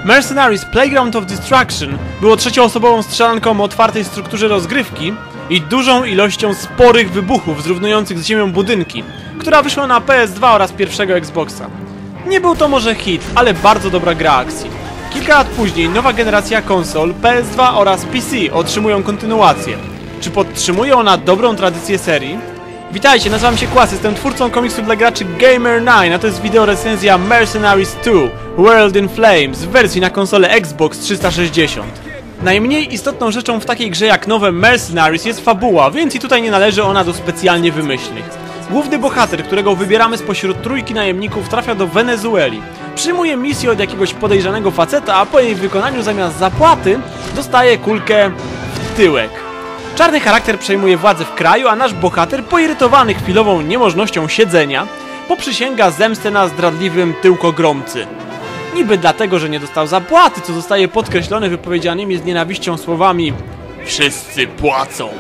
Mercenaries Playground of Destruction było trzecioosobową strzelanką o otwartej strukturze rozgrywki i dużą ilością sporych wybuchów zrównujących z ziemią budynki, która wyszła na PS2 oraz pierwszego Xboxa. Nie był to może hit, ale bardzo dobra gra akcji. Kilka lat później nowa generacja konsol PS2 oraz PC otrzymują kontynuację. Czy podtrzymuje ona dobrą tradycję serii? Witajcie, nazywam się Kłas, jestem twórcą komiksu dla graczy Gamer9, a to jest wideo recenzja Mercenaries 2 World in Flames w wersji na konsolę Xbox 360. Najmniej istotną rzeczą w takiej grze jak nowe Mercenaries jest fabuła, więc i tutaj nie należy ona do specjalnie wymyślnych. Główny bohater, którego wybieramy spośród trójki najemników, trafia do Wenezueli. Przyjmuje misję od jakiegoś podejrzanego faceta, a po jej wykonaniu zamiast zapłaty dostaje kulkę w tyłek. Czarny charakter przejmuje władzę w kraju, a nasz bohater, poirytowany chwilową niemożnością siedzenia, poprzysięga zemstę na zdradliwym tyłkogromcy. Niby dlatego, że nie dostał zapłaty, co zostaje podkreślone wypowiedzianymi z nienawiścią słowami "Wszyscy płacą".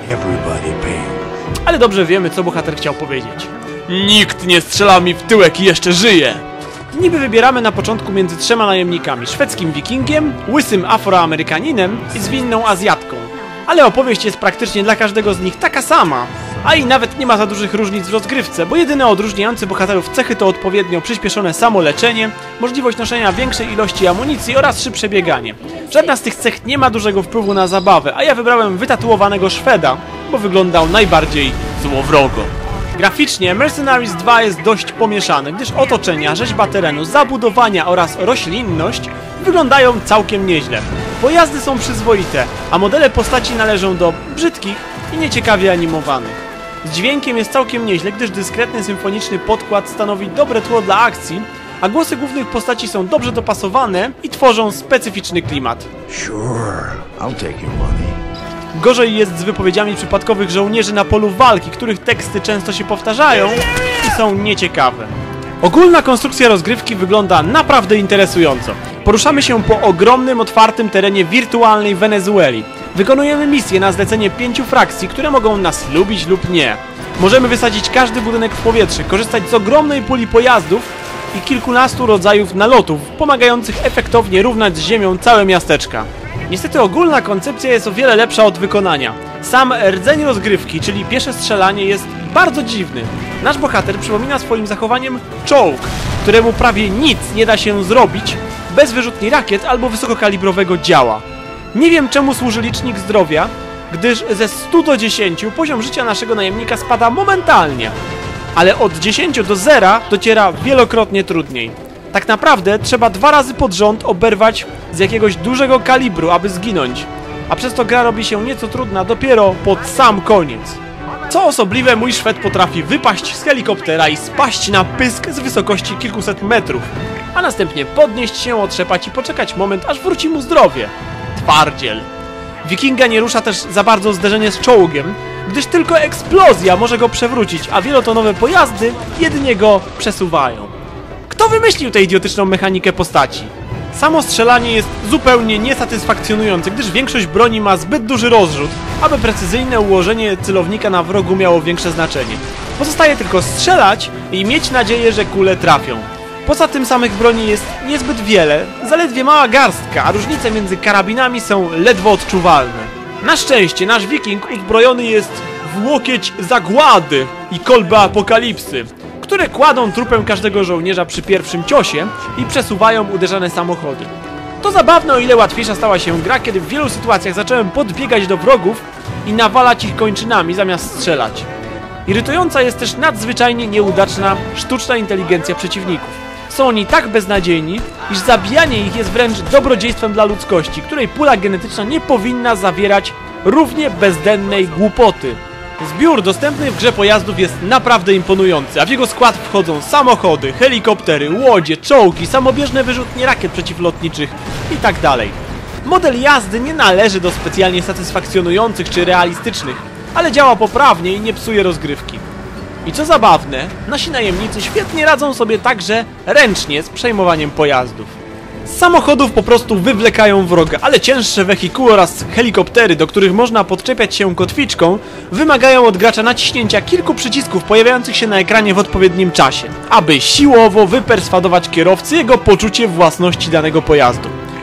Ale dobrze wiemy, co bohater chciał powiedzieć. Nikt nie strzela mi w tyłek i jeszcze żyje! Niby wybieramy na początku między trzema najemnikami: szwedzkim wikingiem, łysym afroamerykaninem i zwinną Azjatką. Ale opowieść jest praktycznie dla każdego z nich taka sama. A i nawet nie ma za dużych różnic w rozgrywce, bo jedyne odróżniające bohaterów cechy to odpowiednio przyspieszone samoleczenie, możliwość noszenia większej ilości amunicji oraz szybsze bieganie. Żadna z tych cech nie ma dużego wpływu na zabawę, a ja wybrałem wytatuowanego Szweda, bo wyglądał najbardziej złowrogo. Graficznie Mercenaries 2 jest dość pomieszane, gdyż otoczenia, rzeźba terenu, zabudowania oraz roślinność wyglądają całkiem nieźle. Pojazdy są przyzwoite, a modele postaci należą do brzydkich i nieciekawie animowanych. Z dźwiękiem jest całkiem nieźle, gdyż dyskretny symfoniczny podkład stanowi dobre tło dla akcji, a głosy głównych postaci są dobrze dopasowane i tworzą specyficzny klimat. Sure, I'll take your money. Gorzej jest z wypowiedziami przypadkowych żołnierzy na polu walki, których teksty często się powtarzają i są nieciekawe. Ogólna konstrukcja rozgrywki wygląda naprawdę interesująco. Poruszamy się po ogromnym, otwartym terenie wirtualnej Wenezueli. Wykonujemy misje na zlecenie 5 frakcji, które mogą nas lubić lub nie. Możemy wysadzić każdy budynek w powietrze, korzystać z ogromnej puli pojazdów i kilkunastu rodzajów nalotów, pomagających efektownie równać z ziemią całe miasteczka. Niestety ogólna koncepcja jest o wiele lepsza od wykonania. Sam rdzeń rozgrywki, czyli piesze strzelanie, jest bardzo dziwny. Nasz bohater przypomina swoim zachowaniem czołg, któremu prawie nic nie da się zrobić bez wyrzutni rakiet albo wysokokalibrowego działa. Nie wiem, czemu służy licznik zdrowia, gdyż ze 100 do 10 poziom życia naszego najemnika spada momentalnie, ale od 10 do 0 dociera wielokrotnie trudniej. Tak naprawdę trzeba 2 razy pod rząd oberwać z jakiegoś dużego kalibru, aby zginąć, a przez to gra robi się nieco trudna dopiero pod sam koniec. Co osobliwe, mój Szwed potrafi wypaść z helikoptera i spaść na pysk z wysokości kilkuset metrów, a następnie podnieść się, otrzepać i poczekać moment, aż wróci mu zdrowie. Twardziel. Wikinga nie rusza też za bardzo zderzenie z czołgiem, gdyż tylko eksplozja może go przewrócić, a wielotonowe pojazdy jedynie go przesuwają. Kto wymyślił tę idiotyczną mechanikę postaci? Samo strzelanie jest zupełnie niesatysfakcjonujące, gdyż większość broni ma zbyt duży rozrzut, aby precyzyjne ułożenie celownika na wrogu miało większe znaczenie. Pozostaje tylko strzelać i mieć nadzieję, że kule trafią. Poza tym samych broni jest niezbyt wiele, zaledwie mała garstka, a różnice między karabinami są ledwo odczuwalne. Na szczęście nasz wiking uzbrojony jest w łokieć zagłady i kolbę apokalipsy, które kładą trupem każdego żołnierza przy pierwszym ciosie i przesuwają uderzane samochody. To zabawne, o ile łatwiejsza stała się gra, kiedy w wielu sytuacjach zacząłem podbiegać do wrogów i nawalać ich kończynami zamiast strzelać. Irytująca jest też nadzwyczajnie nieudaczna sztuczna inteligencja przeciwników. Są oni tak beznadziejni, iż zabijanie ich jest wręcz dobrodziejstwem dla ludzkości, której pula genetyczna nie powinna zawierać równie bezdennej głupoty. Zbiór dostępnych w grze pojazdów jest naprawdę imponujący, a w jego skład wchodzą samochody, helikoptery, łodzie, czołgi, samobieżne wyrzutnie rakiet przeciwlotniczych itd. Model jazdy nie należy do specjalnie satysfakcjonujących czy realistycznych, ale działa poprawnie i nie psuje rozgrywki. I co zabawne, nasi najemnicy świetnie radzą sobie także ręcznie z przejmowaniem pojazdów. Z samochodów po prostu wywlekają wroga, ale cięższe wehikuły oraz helikoptery, do których można podczepiać się kotwiczką, wymagają od gracza naciśnięcia kilku przycisków pojawiających się na ekranie w odpowiednim czasie, aby siłowo wyperswadować kierowcy jego poczucie własności danego pojazdu.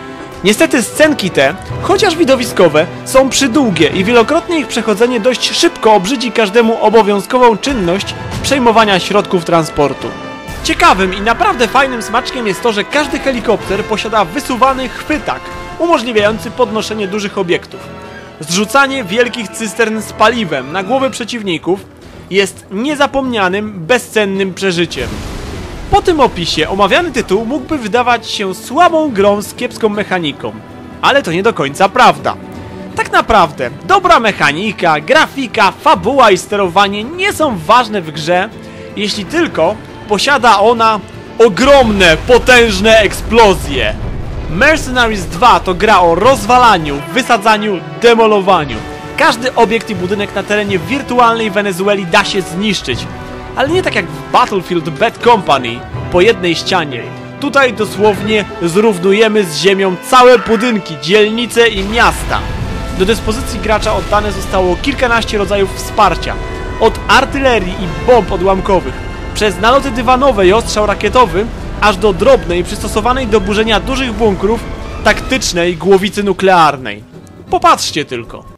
Niestety scenki te, chociaż widowiskowe, są przydługie i wielokrotnie ich przechodzenie dość szybko obrzydzi każdemu obowiązkową czynność przejmowania środków transportu. Ciekawym i naprawdę fajnym smaczkiem jest to, że każdy helikopter posiada wysuwany chwytak, umożliwiający podnoszenie dużych obiektów. Zrzucanie wielkich cystern z paliwem na głowy przeciwników jest niezapomnianym, bezcennym przeżyciem. Po tym opisie omawiany tytuł mógłby wydawać się słabą grą z kiepską mechaniką, ale to nie do końca prawda. Tak naprawdę dobra mechanika, grafika, fabuła i sterowanie nie są ważne w grze, jeśli tylko posiada ona ogromne, potężne eksplozje. Mercenaries 2 to gra o rozwalaniu, wysadzaniu, demolowaniu. Każdy obiekt i budynek na terenie wirtualnej Wenezueli da się zniszczyć, ale nie tak jak w Battlefield Bad Company, po jednej ścianie. Tutaj dosłownie zrównujemy z ziemią całe budynki, dzielnice i miasta. Do dyspozycji gracza oddane zostało kilkanaście rodzajów wsparcia. Od artylerii i bomb odłamkowych, przez naloty dywanowe i ostrzał rakietowy, aż do drobnej, przystosowanej do burzenia dużych bunkrów, taktycznej głowicy nuklearnej. Popatrzcie tylko.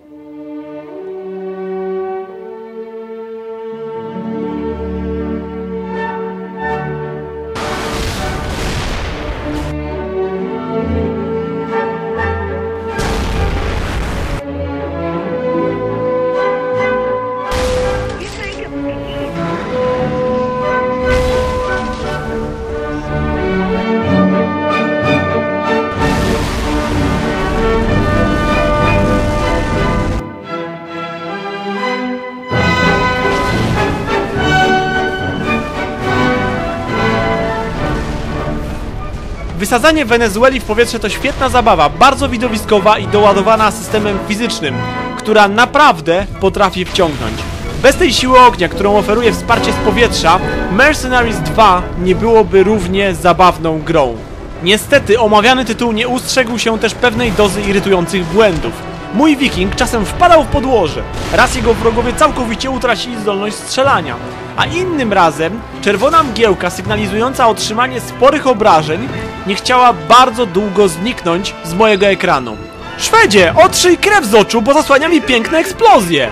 Wysadzanie Wenezueli w powietrze to świetna zabawa, bardzo widowiskowa i doładowana systemem fizycznym, która naprawdę potrafi wciągnąć. Bez tej siły ognia, którą oferuje wsparcie z powietrza, Mercenaries 2 nie byłoby równie zabawną grą. Niestety omawiany tytuł nie ustrzegł się też pewnej dozy irytujących błędów. Mój wiking czasem wpadał w podłoże, raz jego wrogowie całkowicie utracili zdolność strzelania, a innym razem czerwona mgiełka sygnalizująca otrzymanie sporych obrażeń nie chciała bardzo długo zniknąć z mojego ekranu. Szwedzie, otrzyj krew z oczu, bo zasłania mi piękne eksplozje!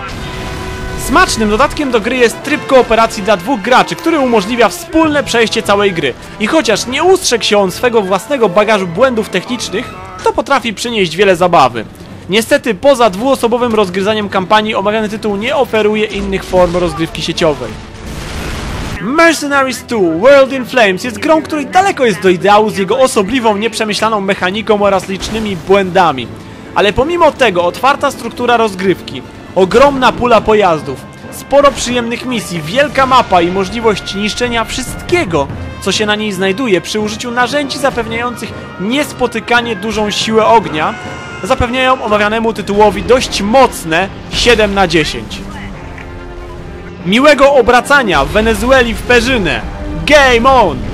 Smacznym dodatkiem do gry jest tryb kooperacji dla dwóch graczy, który umożliwia wspólne przejście całej gry. I chociaż nie ustrzegł się on swego własnego bagażu błędów technicznych, to potrafi przynieść wiele zabawy. Niestety poza dwuosobowym rozgryzaniem kampanii omawiany tytuł nie oferuje innych form rozgrywki sieciowej. Mercenaries 2 World in Flames jest grą, której daleko jest do ideału z jego osobliwą, nieprzemyślaną mechaniką oraz licznymi błędami. Ale pomimo tego otwarta struktura rozgrywki, ogromna pula pojazdów, sporo przyjemnych misji, wielka mapa i możliwość niszczenia wszystkiego, co się na niej znajduje przy użyciu narzędzi zapewniających niespotykanie dużą siłę ognia, zapewniają omawianemu tytułowi dość mocne 7 na 10. Miłego obracania Wenezueli w perzynę! Game on!